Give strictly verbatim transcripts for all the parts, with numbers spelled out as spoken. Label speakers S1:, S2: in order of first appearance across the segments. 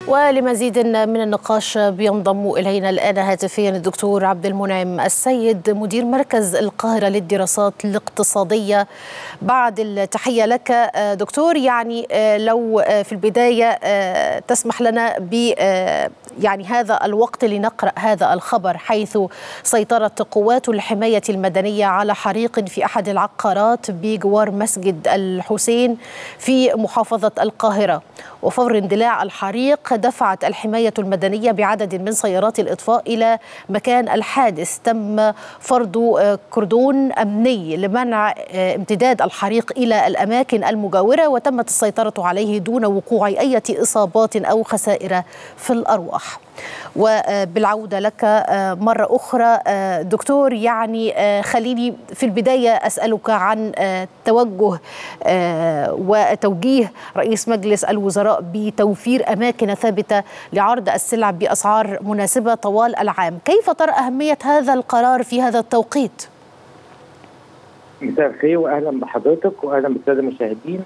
S1: ولمزيد من النقاش بينضم إلينا الآن هاتفيا الدكتور عبد المنعم السيد مدير مركز القاهرة للدراسات الاقتصادية. بعد التحية لك دكتور، يعني لو في البداية تسمح لنا ب يعني هذا الوقت لنقرأ هذا الخبر، حيث سيطرت قوات الحماية المدنية على حريق في أحد العقارات بجوار مسجد الحسين في محافظة القاهرة، وفور اندلاع الحريق دفعت الحماية المدنية بعدد من سيارات الإطفاء إلى مكان الحادث. تم فرض كردون أمني لمنع امتداد الحريق إلى الأماكن المجاورة، وتمت السيطرة عليه دون وقوع أي إصابات أو خسائر في الأرواح. وبالعودة لك مرة أخرى دكتور، يعني خليني في البداية أسألك عن توجه وتوجيه رئيس مجلس الوزراء بتوفير أماكن ثابتة لعرض السلع بأسعار مناسبة طوال العام. كيف ترى أهمية هذا القرار في هذا التوقيت؟
S2: مساء الخير واهلا بحضرتك واهلا بالساده المشاهدين.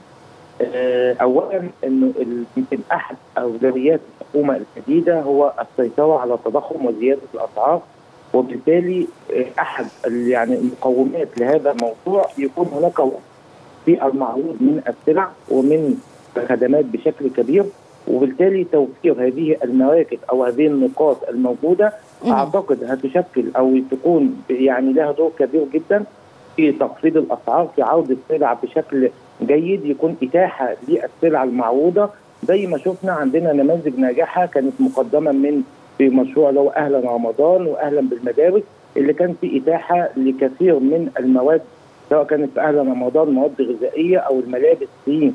S2: اولا انه يمكن احد اولويات الحكومه الجديده هو السيطره على التضخم وزياده الاسعار، وبالتالي احد يعني المقومات لهذا الموضوع يكون هناك في المعروض من السلع ومن الخدمات بشكل كبير، وبالتالي توفير هذه المراكز او هذه النقاط الموجوده اعتقد هتشكل او تكون يعني لها دور كبير جدا في تخفيض الاسعار، في عوده السلع بشكل جيد، يكون اتاحه للسلع المعروضه زي ما شفنا عندنا نماذج ناجحه كانت مقدمه من في مشروع اللي هو اهلا رمضان واهلا بالمدارس، اللي كان في اتاحه لكثير من المواد سواء كانت في اهلا رمضان مواد غذائيه او الملابس في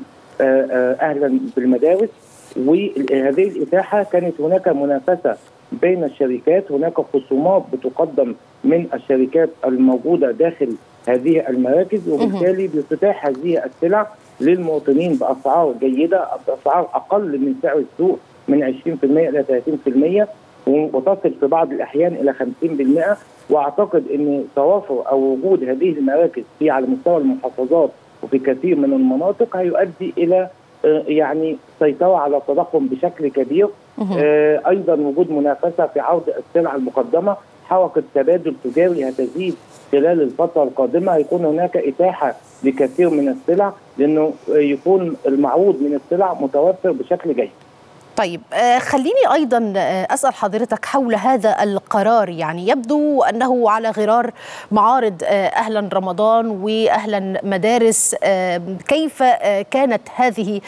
S2: اهلا بالمدارس. وهذه الاتاحه كانت هناك منافسه بين الشركات، هناك خصومات بتقدم من الشركات الموجوده داخل هذه المراكز، وبالتالي بتتاح هذه السلع للمواطنين باسعار جيده، باسعار اقل من سعر السوق من عشرين بالمئة الى ثلاثين بالمئة، وتصل في بعض الاحيان الى خمسين بالمئة. واعتقد ان توافر او وجود هذه المراكز في على مستوى المحافظات وفي كثير من المناطق هيؤدي الى يعني سيطره على التضخم بشكل كبير. ايضا وجود منافسه في عرض السلع المقدمه، حركه تبادل تجاري هتزيد خلال الفتره القادمه، هيكون هناك اتاحه لكثير من السلع لانه يكون المعروض من السلع متوفر بشكل جيد.
S1: طيب خليني أيضا أسأل حضرتك حول هذا القرار، يعني يبدو أنه على غرار معارض أهلا رمضان وأهلا مدارس. كيف كانت هذه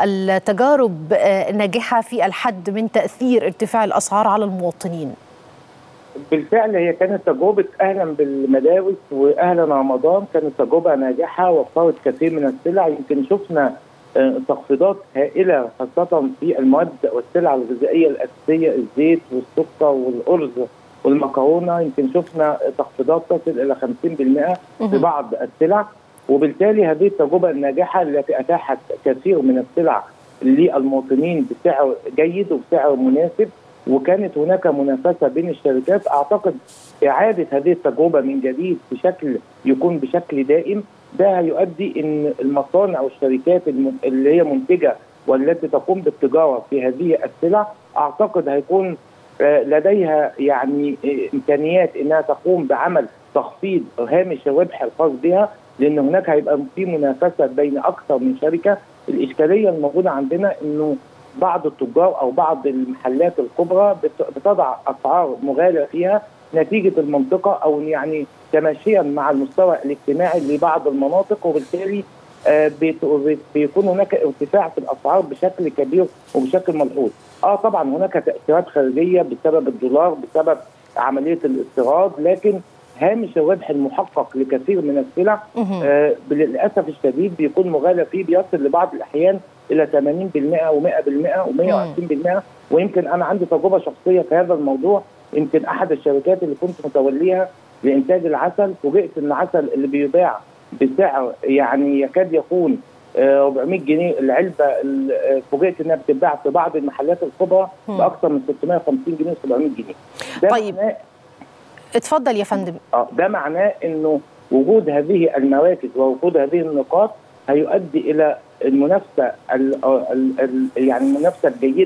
S1: التجارب ناجحة في الحد من تأثير ارتفاع الأسعار على المواطنين؟
S2: بالفعل هي كانت تجربة أهلا بالمدارس وأهلا رمضان كانت تجربة ناجحة وفرت كثير من السلع. يمكن شفنا تخفيضات هائلة خاصة في المواد والسلع الغذائية الأساسية، الزيت والسكر والأرز والمكرونة، يمكن شفنا تخفيضات تصل إلى خمسين بالمئة في بعض السلع. وبالتالي هذه التجربة الناجحة التي أتاحت كثير من السلع للمواطنين بسعر جيد وبسعر مناسب، وكانت هناك منافسة بين الشركات. أعتقد إعادة هذه التجربة من جديد بشكل يكون بشكل دائم، ده هيؤدي ان المصانع والشركات اللي هي منتجه والتي تقوم بالتجاره في هذه السلع اعتقد هيكون لديها يعني امكانيات انها تقوم بعمل تخفيض هامش الربح الخاص بها، لان هناك هيبقى في منافسه بين اكثر من شركه. الاشكاليه الموجوده عندنا انه بعض التجار او بعض المحلات الكبرى بتضع اسعار مغالى فيها نتيجه المنطقه او يعني تماشيا مع المستوى الاجتماعي لبعض المناطق، وبالتالي آه بيكون هناك ارتفاع في الاسعار بشكل كبير وبشكل ملحوظ. اه طبعا هناك تاثيرات خارجيه بسبب الدولار بسبب عمليه الاستيراد، لكن هامش الربح المحقق لكثير من السلع آه للاسف الشديد بيكون مغالى فيه، بيصل لبعض الاحيان الى ثمانين بالمئة ومئة بالمئة ومئة وعشرين بالمئة. ويمكن انا عندي تجربه شخصيه في هذا الموضوع. يمكن احد الشركات اللي كنت متوليها لإنتاج العسل فوجئت ان العسل اللي بيباع بسعر يعني يكاد يكون أربعمئة جنيه العلبه، فوجئت انها بتتباع في بعض المحلات الكبرى باكثر من ستمئة وخمسين جنيه وسبعمئة جنيه.
S1: ده طيب معناه اتفضل يا فندم.
S2: اه ده معناه انه وجود هذه المراكز ووجود هذه النقاط هيؤدي الى المنافسه ال ال ال يعني المنافسه الجيده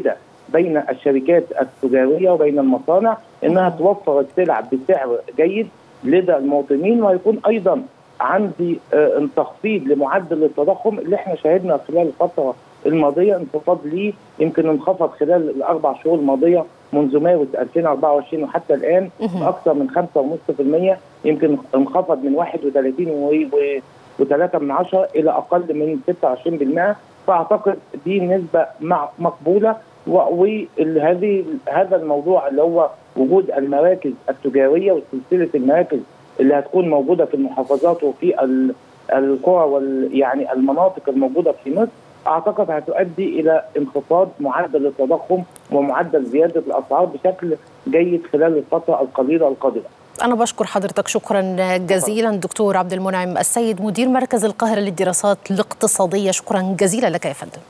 S2: بين الشركات التجاريه وبين المصانع انها توفر السلع بسعر جيد لدى المواطنين، ويكون ايضا عندي تخفيض لمعدل التضخم اللي احنا شاهدنا خلال الفتره الماضيه انخفاض ليه، يمكن انخفض خلال الاربع شهور الماضيه منذ مارس ألفين وأربعة وعشرين وحتى الان باكثر من خمسة فاصلة خمسة بالمئة، يمكن انخفض من واحد وثلاثين وثلاثة من عشرة الى اقل من ستة وعشرين بالمئة، فاعتقد دي نسبه مقبوله. وهذه هذا الموضوع اللي هو وجود المراكز التجاريه وسلسله المراكز اللي هتكون موجوده في المحافظات وفي القرى وال يعني المناطق الموجوده في مصر، اعتقد هتؤدي الى انخفاض معدل التضخم ومعدل زياده الاسعار بشكل جيد خلال الفتره القليله القادمه.
S1: أنا بشكر حضرتك شكرا جزيلا دكتور عبد المنعم السيد مدير مركز القاهرة للدراسات الاقتصادية، شكرا جزيلا لك يا فندم.